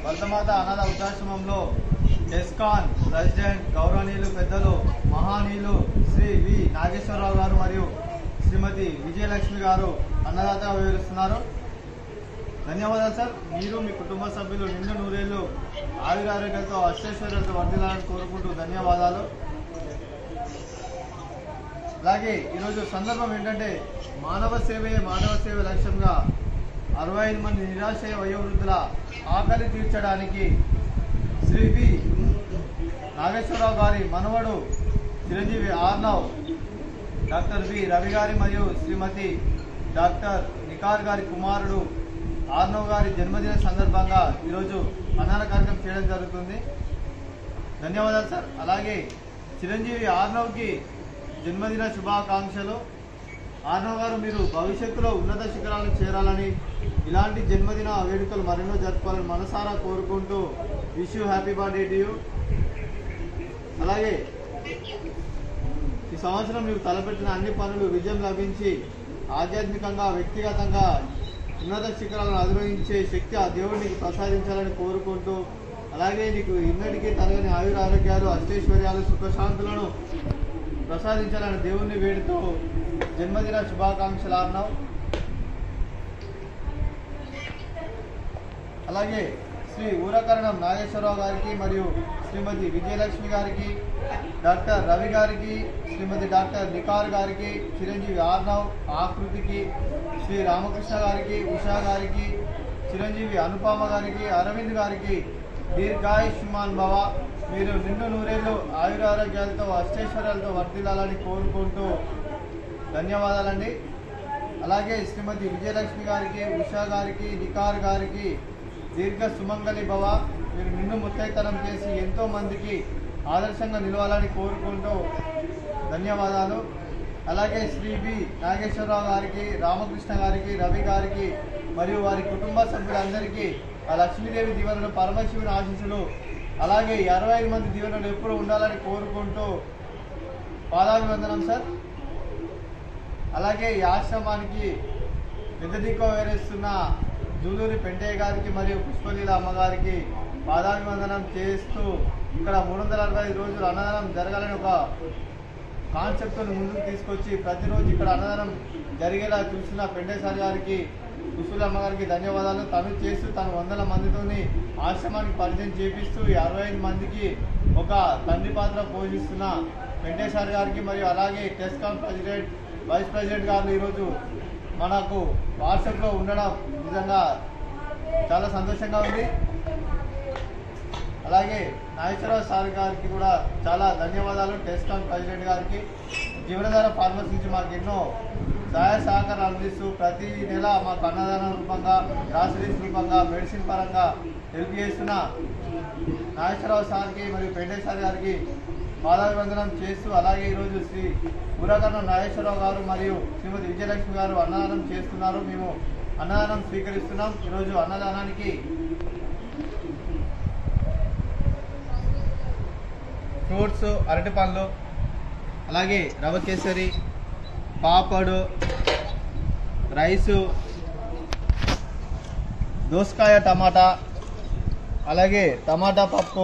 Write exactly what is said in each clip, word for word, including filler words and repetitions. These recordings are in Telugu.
వర్ధమాత అనాథ వృద్ధాశ్రమంలో టెస్కాన్ ప్రెసిడెంట్ గౌరవనీయులు పెద్దలు మహానీయులు శ్రీ వి నాగేశ్వరరావు గారు మరియు శ్రీమతి విజయలక్ష్మి గారు అన్నదాతగా వివరిస్తున్నారు. ధన్యవాదాలు సార్. మీరు మీ కుటుంబ సభ్యులు నిండు నూరేళ్లు ఆయురారోగ్యంతో అష్టైశ్వర్యాలతో వర్ధిల్లాలని కోరుకుంటూ ధన్యవాదాలు. అలాగే ఈరోజు సందర్భం ఏంటంటే మానవ సేవే మానవ సేవ లక్ష్యంగా అరవై ఐదు మంది నిరాశ్రయ వయోవృద్ధుల ఆకలి తీర్చడానికి శ్రీ వి నాగేశ్వరరావు గారి మనవడు చిరంజీవి ఆర్నవ్, డాక్టర్ వి రవి గారి మరియు శ్రీమతి డాక్టర్ నికార్ గారి కుమారుడు ఆర్నవ్ గారి జన్మదిన సందర్భంగా ఈరోజు అన్నదాన కార్యక్రమం చేయడం జరుగుతుంది. ధన్యవాదాలు సార్. అలాగే చిరంజీవి ఆర్నవ్కి జన్మదిన శుభాకాంక్షలు. ఆర్నవ్ గారు మీరు భవిష్యత్తులో ఉన్నత శిఖరాలను చేరాలని, ఇలాంటి జన్మదిన వేడుకలు మరెన్నో జరుపుకోవాలని మనసారా కోరుకుంటూ wish you happy birthday to you. అలాగే ఈ సంవత్సరం మీరు తలపెట్టిన అన్ని పనులు విజయం లభించి ఆధ్యాత్మికంగా వ్యక్తిగతంగా ఉన్నత శిఖరాలను అధిరోహించే శక్తి ఆ దేవుడు నీకు ప్రసాదించాలని కోరుకుంటూ, అలాగే నీకు ఇన్నటికీ తరగని ఆయుర ఆరోగ్యాలు అష్టైశ్వర్యాలు సుఖశాంతులను ప్రసాదించాలని దేవుణ్ణి వేడుతూ జన్మదిన శుభాకాంక్షలు ఆర్నవ్. అలాగే శ్రీ ఊరకరణం నాగేశ్వరరావు గారికి మరియు శ్రీమతి విజయలక్ష్మి గారికి, డాక్టర్ రవి గారికి, శ్రీమతి డాక్టర్ నికార్ గారికి, చిరంజీవి ఆర్నవ్ ఆకృతికి, శ్రీ రామకృష్ణ గారికి, ఉషా గారికి, చిరంజీవి అనుపమ గారికి, అరవింద్ గారికి దీర్ఘాయుష్మాన్ భవ, మీరు నిండు నూరేళ్లు ఆయురారోగ్యాలతో అష్టైశ్వర్యాలతో వర్ధిల్లాలని కోరుకుంటూ ధన్యవాదాలండి. అలాగే శ్రీమతి విజయలక్ష్మి గారికి, ఉషా గారికి, నికార్ గారికి దీర్ఘ సుమంగళి భవ, మీరు నిన్ను ముత్తైతనం చేసి ఎంతో మందికి ఆదర్శంగా నిలవాలని కోరుకుంటూ ధన్యవాదాలు. అలాగే శ్రీ వి నాగేశ్వరరావు గారికి, రామకృష్ణ గారికి, రవి గారికి మరియు వారి కుటుంబ సభ్యులందరికీ ఆ లక్ష్మీదేవి దీవెనలు, పరమశివుని ఆశీస్సులు, అలాగే అరవై ఐదు మంది దీవెనలు ఎప్పుడు ఉండాలని కోరుకుంటూ పాదాభివందనం సార్. అలాగే ఈ ఆశ్రమానికి పెద్ద దిక్కు వేరేస్తున్న జూలూరి పెంటయ్య గారికి మరియు పుష్పలీల అమ్మగారికి పాదాభివందనం చేస్తూ ఇక్కడ మూడు వందల అరవై ఐదు రోజులు అన్నదానం జరగాలని ఒక కాన్సెప్ట్ను ముందుకు తీసుకొచ్చి ప్రతిరోజు ఇక్కడ అన్నదానం జరిగేలా చూసిన పెంటయ్య సార్ గారికి, పుష్పలీల అమ్మగారికి ధన్యవాదాలు. తను చేస్తూ తను వందల మందితోని ఆశ్రమానికి పరిచయం చేపిస్తూ ఈ అరవై ఐదు మందికి ఒక తండ్రి పాత్ర పోషిస్తున్న పెంటయ్య సార్ గారికి మరియు అలాగే టెస్కాన్ ప్రెసిడెంట్, వైస్ ప్రెసిడెంట్ గారు ఈరోజు మనకు వాట్సాప్లో ఉండడం నిజంగా చాలా సంతోషంగా ఉంది. అలాగే నాగేశ్వరరావు సార్ గారికి కూడా చాలా ధన్యవాదాలు. టెస్కాన్ ప్రెసిడెంట్ గారికి జీవనధార ఫార్మసీ నుంచి మాకు ఎన్నో సహాయ సహకారాలు అందిస్తూ ప్రతి నెల మాకు అన్నదానం రూపంగా, గ్రాసరీస్ రూపంగా, మెడిసిన్ పరంగా హెల్ప్ చేస్తున్న నాగేశ్వరరావు సార్కి మరియు పెంటయ్య సార్ గారికి పాదాభివందనం చేస్తూ, అలాగే ఈరోజు శ్రీ ఊరకరణం నాగేశ్వరరావు గారు మరియు శ్రీమతి విజయలక్ష్మి గారు అన్నదానం చేస్తున్నారు. మేము అన్నదానం స్వీకరిస్తున్నాం. ఈరోజు అన్నదానానికి ఫ్రూట్స్, అరటి పండ్లు, అలాగే రవ కేసరి, పాపడు, రైసు, దోసకాయ టమాటా, అలాగే టమాటా పప్పు,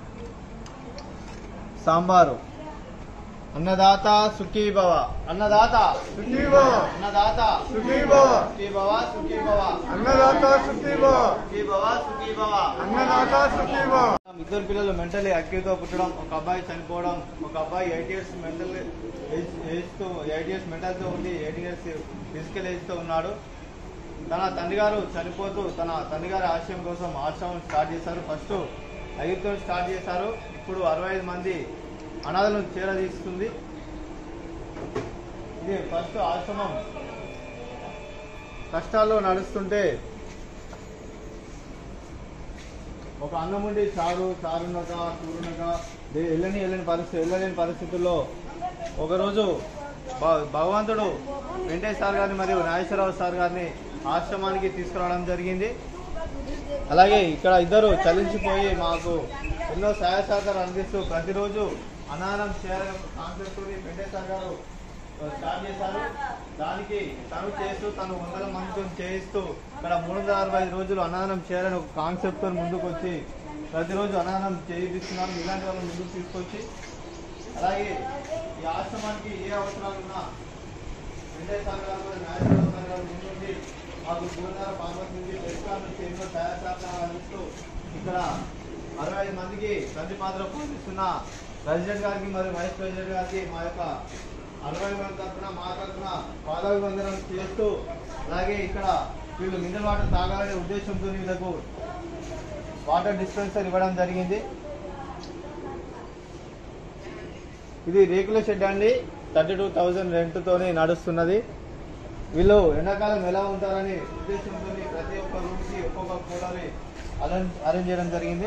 సాంబారు. అన్నదాత సుఖీ భవ, అన్నదాత సుఖీ భవ, అన్నదాత సుఖీ భవ, సుఖీ భవ, సుఖీ భవ, అన్నదాత సుఖీ భవ, సుఖీ భవ, సుఖీ భవ, అన్నదాత సుఖీ భవ. ఇద్దరు పిల్లలు మెంటల్లీ యాక్టివ్గా పుట్టడం, ఒక అబ్బాయి చనిపోవడం, ఒక అబ్బాయి ఎయిట్ ఇయర్స్ మెంటల్ ఏజ్ ఏజ్తో ఎయిట్ ఇయర్స్ మెంటల్తో ఉండి ఎయిటీన్ ఇయర్స్ ఫిజికల్ ఏజ్తో ఉన్నాడు. తన తండ్రి గారు చనిపోతూ తన తండ్రి గారి ఆశయం కోసం ఆశ్రమం స్టార్ట్ చేశారు. ఫస్ట్ ఐదుతో స్టార్ట్ చేశారు. ఇప్పుడు అరవై ఐదు మంది అనాథలను చేరదీస్తుంది. ఇది ఫస్ట్ ఆశ్రమం కష్టాల్లో నడుస్తుంటే ఒక అన్నముండి చారు చారునక కూరునక వెళ్ళని వెళ్ళని పరిస్థితి వెళ్ళలేని పరిస్థితుల్లో ఒకరోజు భగవంతుడు వెంకటేష్ సార్ గారిని మరియు నాగేశ్వరరావు సార్ గారిని ఆశ్రమానికి తీసుకురావడం జరిగింది. అలాగే ఇక్కడ ఇద్దరు చలించిపోయి మాకు ఎన్నో సహాయ సహకారాలు అందిస్తూ ప్రతిరోజు అన్నదానం చేయాలని కాన్సెప్ట్ వెంకటేష్ సార్ గారు స్టార్ట్ చేశారు. దానికి తను చేస్తూ తను వందల మందితో చేయిస్తూ ఇక్కడ మూడు వందల అరవై ఐదు రోజులు అన్నదానం చేయాలని ఒక కాన్సెప్ట్తో ముందుకు వచ్చి ప్రతిరోజు అన్నదానం చేయిస్తున్నారు. ఇలాంటి వాళ్ళని ముందుకు తీసుకొచ్చి అలాగే ఈ ఆశ్రమానికి ఏ అవసరాలు ఉన్నా వెంకటేశ్వర సంఘాలు నాగేశ్వర సంఘాలు ముందుండి మాకు పూర్ణార ఫార్మర్స్ నుంచి టెస్కాలను చేతిలో తయారు చేస్తాను అందిస్తూ ఇక్కడ అరవై ఐదు మందికి ప్రతి పాత్ర పోషిస్తున్న ప్రెసిడెంట్ గారికి మరియు వైస్ ప్రెసిడెంట్ గారికి మా యొక్క అరవై మంది తరఫున మా తరఫున పాదాభివందనం చేస్తూ అలాగే ఇక్కడ వీళ్ళు మినరల్ వాటర్ తాగాలనే ఉద్దేశంతో వీళ్ళకు వాటర్ డిస్పెన్సర్ ఇవ్వడం జరిగింది. ఇది రేకుల షెడ్ అండి, థర్టీ టూ థౌజండ్ రెంట్తోనే నడుస్తున్నది. వీళ్ళు ఎండాకాలం ఎలా ఉంటారని ఉద్దేశంతో ప్రతి ఒక్క రూమ్కి ఒక్కొక్క కూలర్ని అరేంజ్ అరేంజ్ చేయడం జరిగింది.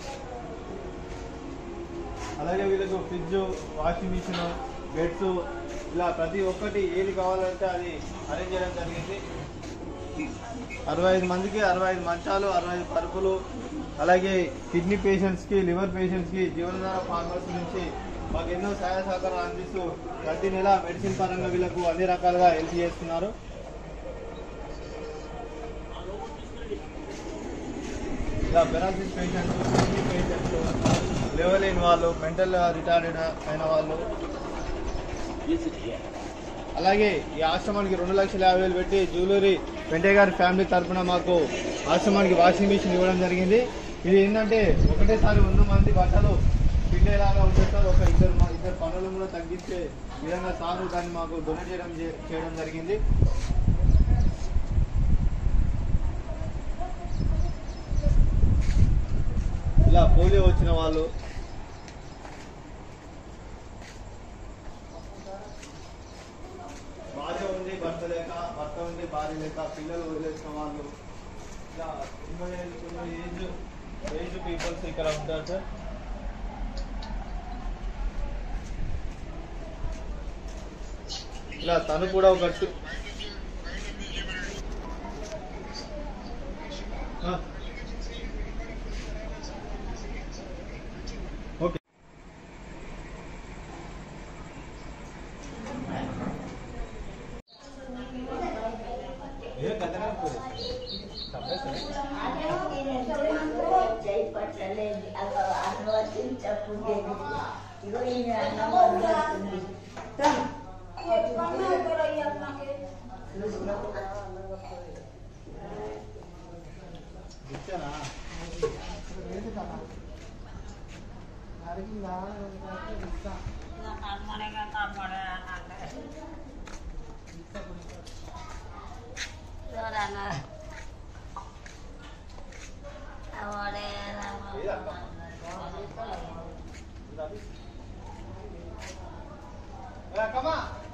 అలాగే వీళ్ళకు ఫ్రిడ్జ్, వాషింగ్ మిషన్, బెడ్స్ ఇలా ప్రతి ఒక్కటి ఏది కావాలంటే అది అరేంజ్ చేయడం జరిగింది. అరవై ఐదు మందికి అరవై ఐదు మంచాలు, అరవై ఐదు పరుపులు, అలాగే కిడ్నీ పేషెంట్స్కి, లివర్ పేషెంట్స్కి జీవనాధార ఫార్మర్స్ నుంచి మాకు ఎన్నో సహాయ సహకారాలు అందిస్తూ ప్రతి నెల మెడిసిన్ పరంగా వీళ్ళకు అన్ని రకాలుగా హెల్ప్ చేస్తున్నారు. ఇలా పెరాసిస్ పేషెంట్స్, కిడ్నీ పేషెంట్స్, లేవలేని వాళ్ళు, మెంటల్ రిటార్డెడ్ అయిన వాళ్ళు, అలాగే ఈ ఆశ్రమానికి రెండు లక్షల యాభై వేలు పెట్టి జ్యువెలరీ వెంకయ్య గారి ఫ్యామిలీ తరఫున మాకు ఆశ్రమానికి వాషింగ్ మిషన్ ఇవ్వడం జరిగింది. ఇది ఏంటంటే ఒకటేసారి వంద మంది బట్టలు పిండేలాగా ఉంటుంది సార్. ఒక ఇద్దరు ఇద్దరు పనులను కూడా తగ్గించే విధంగా సార్ దాన్ని మాకు డొనేట్ చేయడం చేయడం జరిగింది. ఇలా పోలియో వచ్చిన వాళ్ళు, భార్య ఉంది భర్త లేక, భర్త ఉంది భార్య లేక, పిల్లలు వదిలేసిన వాళ్ళు, ఇలా ఏజ్ ఏజ్ పీపుల్స్ ఇక్కడ ఉంటారు సార్. ఇలా తను కూడా ఒక ఓకే Come on.